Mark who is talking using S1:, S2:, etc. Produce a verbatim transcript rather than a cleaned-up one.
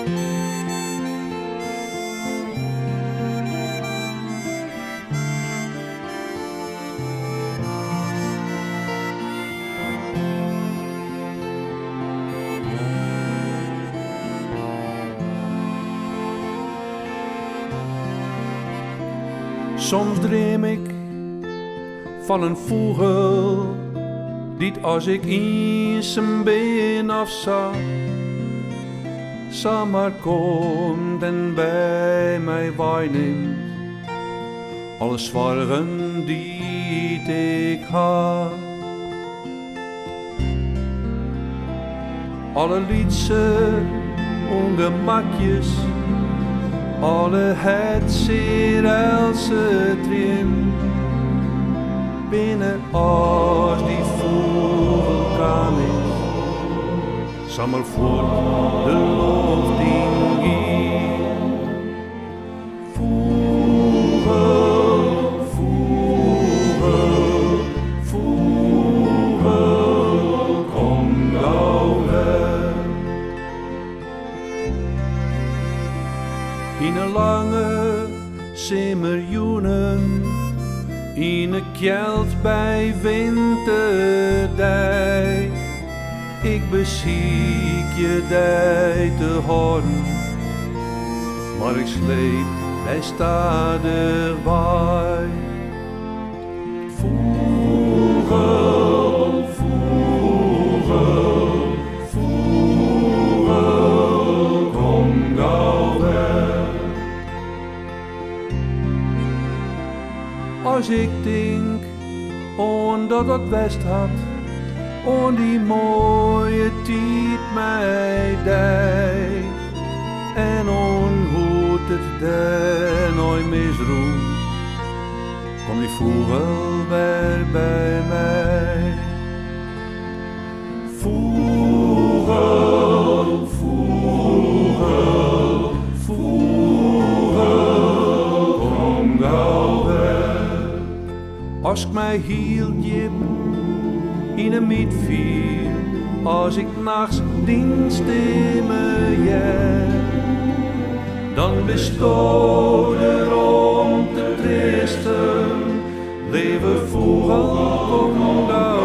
S1: Soms droom ik van een vogel, die als ik in zijn been afzag, zomaar komt en bij mij waarneemt alle zorgen die ik had. Alle liedse ongemakjes, alle het zeer else trim, binnen als die vogelkaan is, samen voor de lucht ingaan. Vogel, vogel, vogel, kom gauw weg. In een lange simmerjoenen, in een kjeld bij winterdij, ik beziek je dij te horen, maar ik sleep bij stadig bij. Vogel, vogel, vogel, kom gauw weg. Als ik denk aan dat het best had, aan die mooie tijd mij dij, en aan hoe het daar nooit misroept, kom die vogel weer bij mij. Vogel, vogel, vogel, kom gauw weg. Als ik mij hield je in een miet viel, als ik nachts dienstnemen jij, dan bestond er om te tristen, leven vogel, kom gauw.